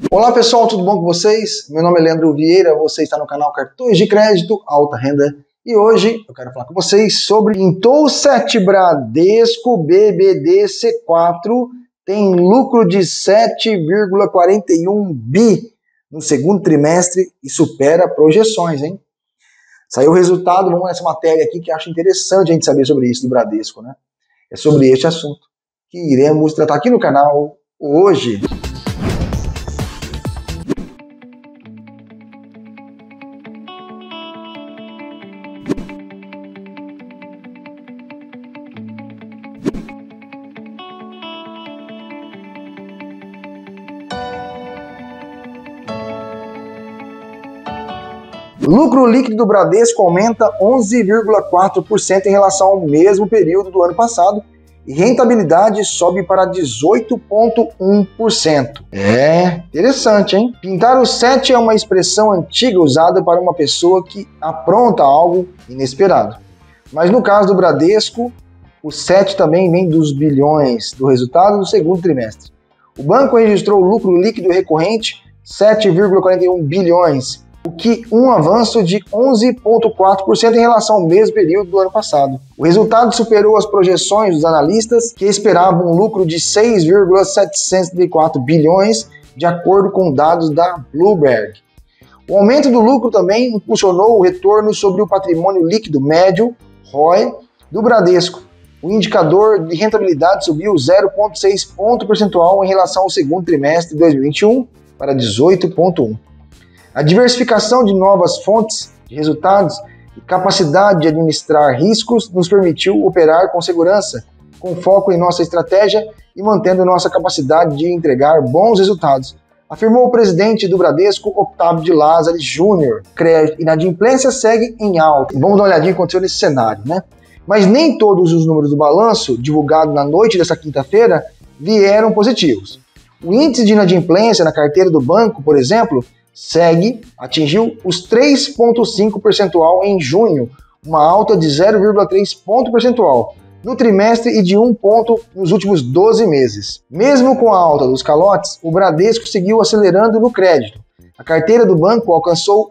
Olá pessoal, tudo bom com vocês? Meu nome é Leandro Vieira, você está no canal Cartões de Crédito Alta Renda e hoje eu quero falar com vocês sobre Intolsat Bradesco BBD C4 tem lucro de 7,41 bi no segundo trimestre e supera projeções, hein? Saiu o resultado, vamos nessa matéria aqui que acho interessante a gente saber sobre isso do Bradesco, né? É sobre este assunto que iremos tratar aqui no canal hoje. Lucro líquido do Bradesco aumenta 11,4% em relação ao mesmo período do ano passado e rentabilidade sobe para 18,1%. É interessante, hein? Pintar o 7 é uma expressão antiga usada para uma pessoa que apronta algo inesperado. Mas no caso do Bradesco, o 7 também vem dos bilhões do resultado do segundo trimestre. O banco registrou lucro líquido recorrente 7,41 bilhões, o que um avanço de 11,4% em relação ao mesmo período do ano passado. O resultado superou as projeções dos analistas, que esperavam um lucro de 6,704 bilhões, de acordo com dados da Bloomberg. O aumento do lucro também impulsionou o retorno sobre o patrimônio líquido médio, ROE, do Bradesco. O indicador de rentabilidade subiu 0,6 ponto percentual em relação ao segundo trimestre de 2021 para 18,1%. A diversificação de novas fontes de resultados e capacidade de administrar riscos nos permitiu operar com segurança, com foco em nossa estratégia e mantendo nossa capacidade de entregar bons resultados, afirmou o presidente do Bradesco, Octávio de Lazari Júnior. Crédito e inadimplência segue em alta. Vamos dar uma olhadinha no que aconteceu nesse cenário, né? Mas nem todos os números do balanço, divulgado na noite dessa quinta-feira, vieram positivos. O índice de inadimplência na carteira do banco, por exemplo, atingiu os 3,5 percentual em junho, uma alta de 0,3 ponto percentual no trimestre e de 1 ponto nos últimos 12 meses. Mesmo com a alta dos calotes, o Bradesco seguiu acelerando no crédito. A carteira do banco alcançou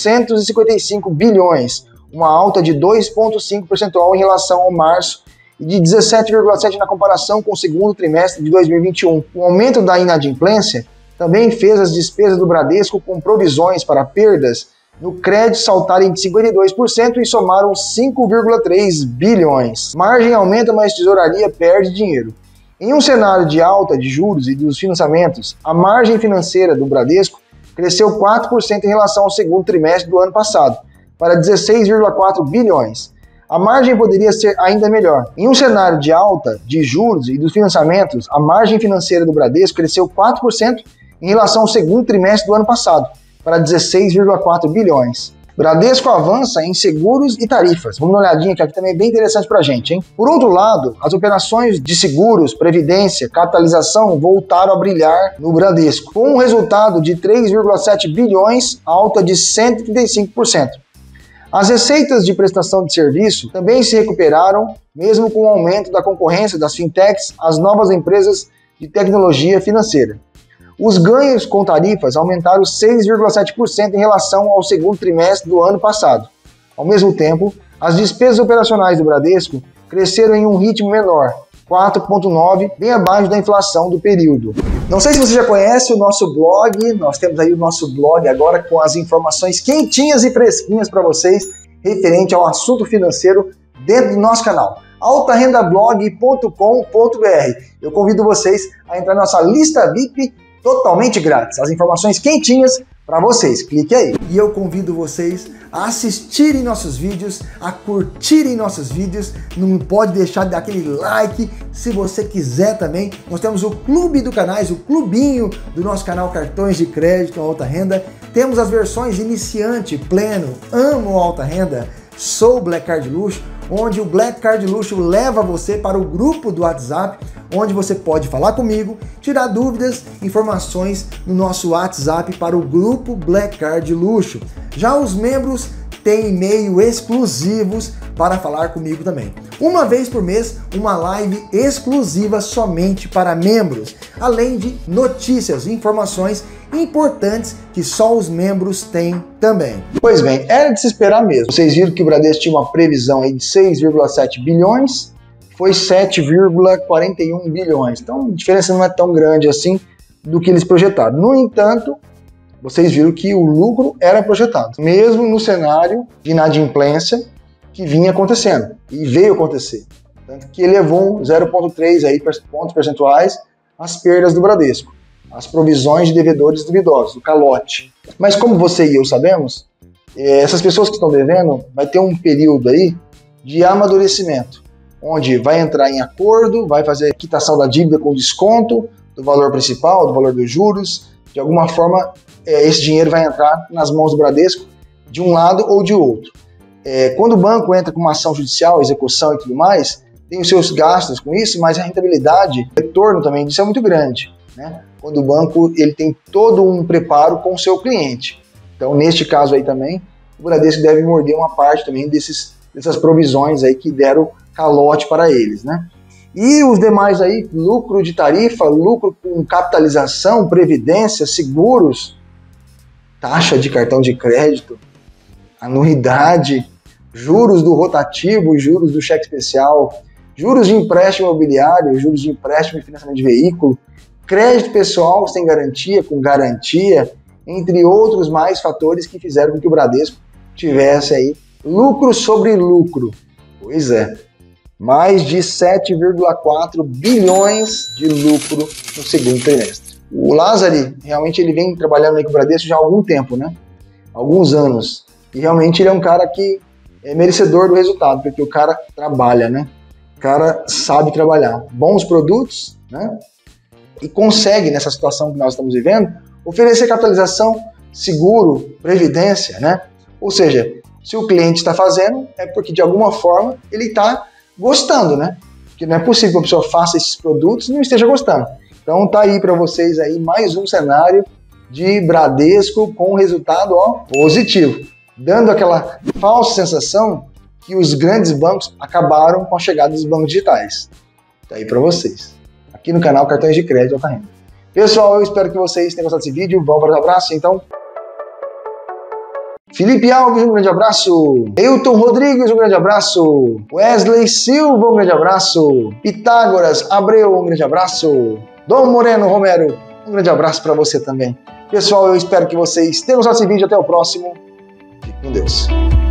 855 bilhões, uma alta de 2,5 percentual em relação ao março e de 17,7 na comparação com o segundo trimestre de 2021. O aumento da inadimplência também fez as despesas do Bradesco com provisões para perdas no crédito saltarem de 52% e somaram 5,3 bilhões. Margem aumenta, mas tesouraria perde dinheiro. Em um cenário de alta de juros e dos financiamentos, a margem financeira do Bradesco cresceu 4% em relação ao segundo trimestre do ano passado, para 16,4 bilhões. A margem poderia ser ainda melhor. Em um cenário de alta de juros e dos financiamentos, a margem financeira do Bradesco cresceu 4% em relação ao segundo trimestre do ano passado, para 16,4 bilhões. Bradesco avança em seguros e tarifas. Vamos dar uma olhadinha que aqui também é bem interessante para a gente, hein? Por outro lado, as operações de seguros, previdência, capitalização voltaram a brilhar no Bradesco, com um resultado de 3,7 bilhões, alta de 135%. As receitas de prestação de serviço também se recuperaram, mesmo com o aumento da concorrência das fintechs às novas empresas de tecnologia financeira. Os ganhos com tarifas aumentaram 6,7% em relação ao segundo trimestre do ano passado. Ao mesmo tempo, as despesas operacionais do Bradesco cresceram em um ritmo menor, 4,9%, bem abaixo da inflação do período. Não sei se você já conhece o nosso blog, nós temos aí o nosso blog agora com as informações quentinhas e fresquinhas para vocês referente ao assunto financeiro dentro do nosso canal, altarendablog.com.br. Eu convido vocês a entrar na nossa lista VIP totalmente grátis, as informações quentinhas para vocês, clique aí. E eu convido vocês a assistirem nossos vídeos, a curtirem nossos vídeos, não pode deixar de dar aquele like, se você quiser também, nós temos o clube do canais, o clubinho do nosso canal Cartões de Crédito Alta Renda, temos as versões iniciante, pleno, amo alta renda, sou Black Card Luxo, onde o Black Card Luxo leva você para o grupo do WhatsApp, onde você pode falar comigo, tirar dúvidas, informações no nosso WhatsApp para o grupo Black Card Luxo. Já os membros tem e-mail exclusivos para falar comigo também. Uma vez por mês, uma live exclusiva somente para membros, além de notícias e informações importantes que só os membros têm também. Pois bem, era de se esperar mesmo. Vocês viram que o Bradesco tinha uma previsão aí de 6,7 bilhões, foi 7,41 bilhões. Então, a diferença não é tão grande assim do que eles projetaram. No entanto, vocês viram que o lucro era projetado, mesmo no cenário de inadimplência que vinha acontecendo e veio acontecer. Tanto que elevou 0,3 aí pontos percentuais as perdas do Bradesco, as provisões de devedores duvidosos, o calote. Mas como você e eu sabemos, essas pessoas que estão devendo vai ter um período aí de amadurecimento, onde vai entrar em acordo, vai fazer quitação da dívida com desconto do valor principal, do valor dos juros. De alguma forma, esse dinheiro vai entrar nas mãos do Bradesco de um lado ou de outro. Quando o banco entra com uma ação judicial, execução e tudo mais, tem os seus gastos com isso, mas a rentabilidade, o retorno também disso é muito grande, né? Quando o banco ele tem todo um preparo com o seu cliente. Então, neste caso aí também, o Bradesco deve morder uma parte também dessas provisões aí que deram calote para eles, né? E os demais aí, lucro de tarifa, lucro com capitalização, previdência, seguros, taxa de cartão de crédito, anuidade, juros do rotativo, juros do cheque especial, juros de empréstimo imobiliário, juros de empréstimo e financiamento de veículo, crédito pessoal sem garantia, com garantia, entre outros mais fatores que fizeram com que o Bradesco tivesse aí lucro sobre lucro. Pois é, mais de 7,4 bilhões de lucro no segundo trimestre. O Lázari, realmente ele vem trabalhando aí com o Bradesco já há algum tempo, né? Alguns anos. E realmente ele é um cara que é merecedor do resultado, porque o cara trabalha, né? O cara sabe trabalhar. Bons produtos, né? E consegue, nessa situação que nós estamos vivendo, oferecer capitalização, seguro, previdência, né? Ou seja, se o cliente está fazendo, é porque de alguma forma ele está gostando, né? Porque não é possível que a pessoa faça esses produtos e não esteja gostando. Então tá aí para vocês aí mais um cenário de Bradesco com resultado positivo, dando aquela falsa sensação que os grandes bancos acabaram com a chegada dos bancos digitais. Tá aí para vocês. Aqui no canal Cartões de Crédito Alta Renda. Pessoal, eu espero que vocês tenham gostado desse vídeo. Vamos para o abraço, então. Felipe Alves, um grande abraço. Elton Rodrigues, um grande abraço. Wesley Silva, um grande abraço. Pitágoras Abreu, um grande abraço. Dom Moreno Romero, um grande abraço para você também. Pessoal, eu espero que vocês tenham gostado desse vídeo. Até o próximo. Fique com Deus.